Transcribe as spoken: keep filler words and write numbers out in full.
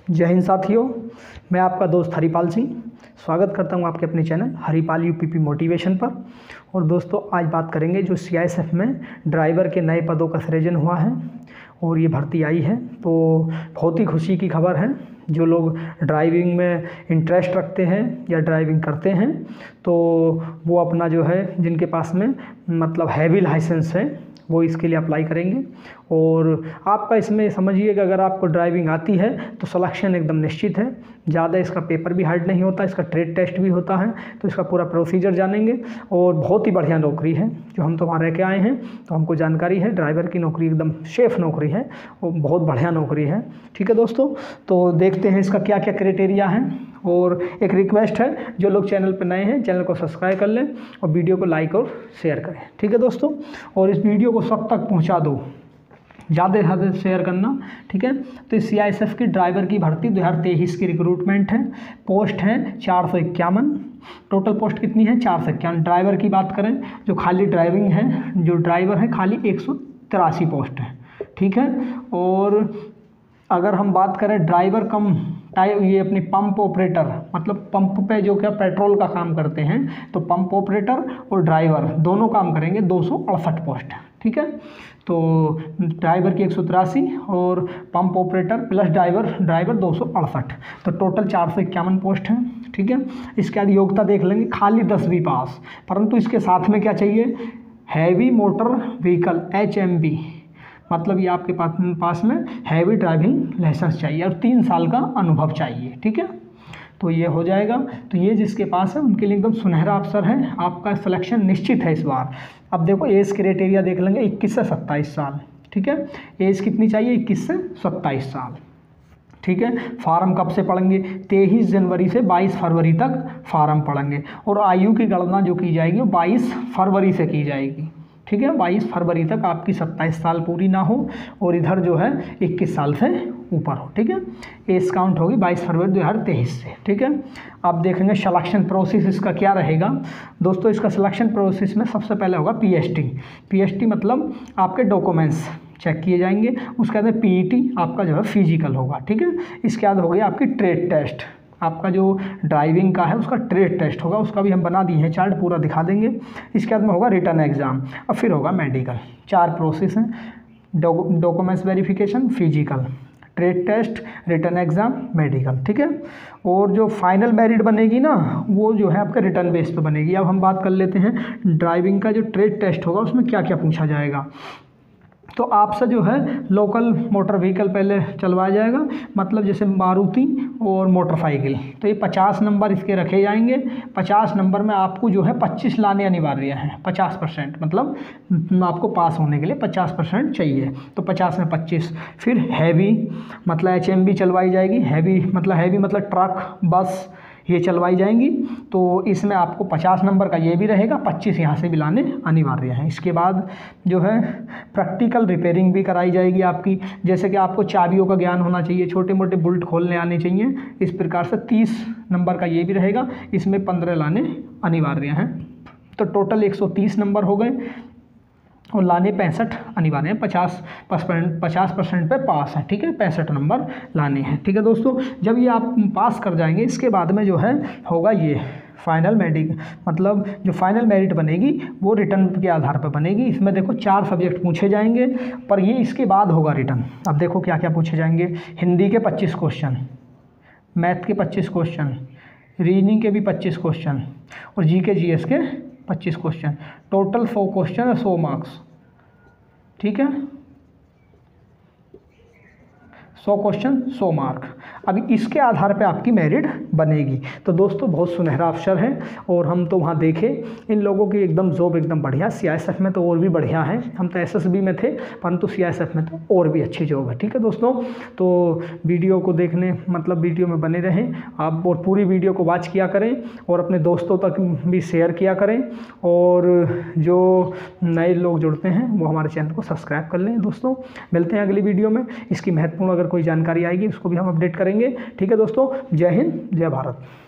जय हिंद साथियों, मैं आपका दोस्त हरिपाल सिंह स्वागत करता हूं आपके अपने चैनल हरिपाल यूपीपी मोटिवेशन पर। और दोस्तों, आज बात करेंगे जो सीआईएसएफ में ड्राइवर के नए पदों का सृजन हुआ है और ये भर्ती आई है, तो बहुत ही खुशी की खबर है। जो लोग ड्राइविंग में इंटरेस्ट रखते हैं या ड्राइविंग करते हैं, तो वो अपना जो है, जिनके पास में मतलब हैवी लाइसेंस है, वो इसके लिए अप्लाई करेंगे। और आपका इसमें समझिए कि अगर आपको ड्राइविंग आती है तो सिलेक्शन एकदम निश्चित है। ज़्यादा इसका पेपर भी हार्ड नहीं होता, इसका ट्रेड टेस्ट भी होता है, तो इसका पूरा प्रोसीजर जानेंगे। और बहुत ही बढ़िया नौकरी है, जो हम तो वहाँ रह के आए हैं तो हमको जानकारी है। ड्राइवर की नौकरी एकदम सेफ नौकरी है और बहुत बढ़िया नौकरी है। ठीक है दोस्तों, तो देखते हैं इसका क्या क्या क्राइटेरिया है। और एक रिक्वेस्ट है, जो लोग चैनल पर नए हैं चैनल को सब्सक्राइब कर लें और वीडियो को लाइक और शेयर करें। ठीक है दोस्तों, और इस वीडियो को सब तक पहुंचा दो, ज़्यादा से ज़्यादा शेयर करना। ठीक है, तो इस सीआईएसएफ की ड्राइवर की भर्ती दो हज़ार तेईस की रिक्रूटमेंट है। पोस्ट हैं चार सौ इक्यावन। टोटल पोस्ट कितनी है? चार सौ इक्यावन। ड्राइवर की बात करें, जो खाली ड्राइविंग है, जो ड्राइवर है खाली एक सौ तिरासी पोस्ट है। ठीक है, और अगर हम बात करें ड्राइवर कम टाइप, ये अपनी पंप ऑपरेटर, मतलब पंप पे जो क्या पेट्रोल का काम करते हैं, तो पंप ऑपरेटर और ड्राइवर दोनों काम करेंगे, दो सौ अड़सठ पोस्ट है। ठीक है, तो ड्राइवर की एक सौ तिरासी और pump operator plus driver driver दो सौ अड़सठ, तो टोटल चार सौ इक्यावन पोस्ट है। ठीक है, इसके बाद योग्यता देख लेंगे, खाली दसवीं पास, परंतु इसके साथ में क्या चाहिए? Heavy motor vehicle H M V, मतलब ये आपके पास पास में हैवी ड्राइविंग लाइसेंस चाहिए और तीन साल का अनुभव चाहिए। ठीक है, तो ये हो जाएगा। तो ये जिसके पास है उनके लिए एकदम सुनहरा अवसर है, आपका सिलेक्शन निश्चित है इस बार। अब देखो एज क्राइटेरिया देख लेंगे, इक्कीस से सत्ताईस साल। ठीक है, एज कितनी चाहिए? इक्कीस से सत्ताईस साल। ठीक है, फार्म कब से पढ़ेंगे? तेईस जनवरी से बाईस फरवरी तक फार्म पढ़ेंगे। और आयु की गणना जो की जाएगी वो बाईस फरवरी से की जाएगी। ठीक है, बाईस फरवरी तक आपकी सत्ताईस साल पूरी ना हो और इधर जो है इक्कीस साल से ऊपर हो। ठीक है, एज काउंट होगी बाईस फरवरी दो हज़ार तेईस से। ठीक है, अब देखेंगे सिलेक्शन प्रोसेस इसका क्या रहेगा। दोस्तों, इसका सिलेक्शन प्रोसेस में सबसे पहले होगा पीएसटी। पीएसटी मतलब आपके डॉक्यूमेंट्स चेक किए जाएंगे। उसके बाद पीईटी आपका जो है फिजिकल होगा। ठीक है, इसके बाद हो गई आपकी ट्रेड टेस्ट, आपका जो ड्राइविंग का है उसका ट्रेड टेस्ट होगा, उसका भी हम बना दिए हैं चार्ट, पूरा दिखा देंगे। इसके बाद में होगा रिटर्न एग्जाम और फिर होगा मेडिकल। चार प्रोसेस हैं, documents verification, physical, trade test, written exam, medical. ठीक है, और जो फाइनल मेरिट बनेगी ना, वो जो है आपके रिटर्न बेस पे बनेगी। अब हम बात कर लेते हैं ड्राइविंग का जो ट्रेड टेस्ट होगा उसमें क्या क्या पूछा जाएगा। तो आपसे जो है लोकल मोटर व्हीकल पहले चलवाया जाएगा, मतलब जैसे मारुति और मोटरसाइकिल, तो ये पचास नंबर इसके रखे जाएंगे। पचास नंबर में आपको जो है पच्चीस लाने अनिवार्य हैं, पचास परसेंट, मतलब आपको पास होने के लिए पचास परसेंट चाहिए, तो पचास में पच्चीस। फिर हैवी मतलब एच एम बी चलवाई जाएगी। हैवी मतलब हैवी मतलब ट्रक, बस, ये चलवाई जाएंगी, तो इसमें आपको पचास नंबर का ये भी रहेगा, पच्चीस यहाँ से भी लाने अनिवार्य हैं। इसके बाद जो है प्रैक्टिकल रिपेयरिंग भी कराई जाएगी आपकी, जैसे कि आपको चाबियों का ज्ञान होना चाहिए, छोटे मोटे बुल्ट खोलने आने चाहिए, इस प्रकार से तीस नंबर का ये भी रहेगा, इसमें पंद्रह लाने अनिवार्य हैं। तो टोटल एक सौ तीस नंबर हो गए और लाने पैंसठ अनिवार्य हैं। पचास परसेंट पचास परसेंट पे पास है। ठीक है, पैंसठ नंबर लाने हैं। ठीक है दोस्तों, जब ये आप पास कर जाएंगे, इसके बाद में जो है होगा ये फाइनल मेरिट, मतलब जो फाइनल मेरिट बनेगी वो रिटर्न के आधार पर बनेगी। इसमें देखो चार सब्जेक्ट पूछे जाएंगे, पर ये इसके बाद होगा रिटर्न। अब देखो क्या क्या पूछे जाएंगे। हिंदी के पच्चीस क्वेश्चन, मैथ के पच्चीस क्वेश्चन, रीजनिंग के भी पच्चीस क्वेश्चन और जी के जी एस के पच्चीस क्वेश्चन, टोटल सौ क्वेश्चन और सौ मार्क्स। ठीक है, सौ क्वेश्चन सौ मार्क। अभी इसके आधार पे आपकी मेरिट बनेगी। तो दोस्तों, बहुत सुनहरा अवसर है और हम तो वहाँ देखे इन लोगों की एकदम जॉब एकदम बढ़िया। सीआईएसएफ में तो और भी बढ़िया है, हम तो एसएसबी में थे, परंतु सीआईएसएफ में तो और भी अच्छी जॉब है। ठीक है दोस्तों, तो वीडियो को देखने मतलब वीडियो में बने रहें आप और पूरी वीडियो को वॉच किया करें और अपने दोस्तों तक भी शेयर किया करें। और जो नए लोग जुड़ते हैं वो हमारे चैनल को सब्सक्राइब कर लें। दोस्तों, मिलते हैं अगली वीडियो में। इसकी महत्वपूर्ण अगर कोई जानकारी आएगी उसको भी हम अपडेट करेंगे। ठीक है दोस्तों, जय हिंद, जय भारत।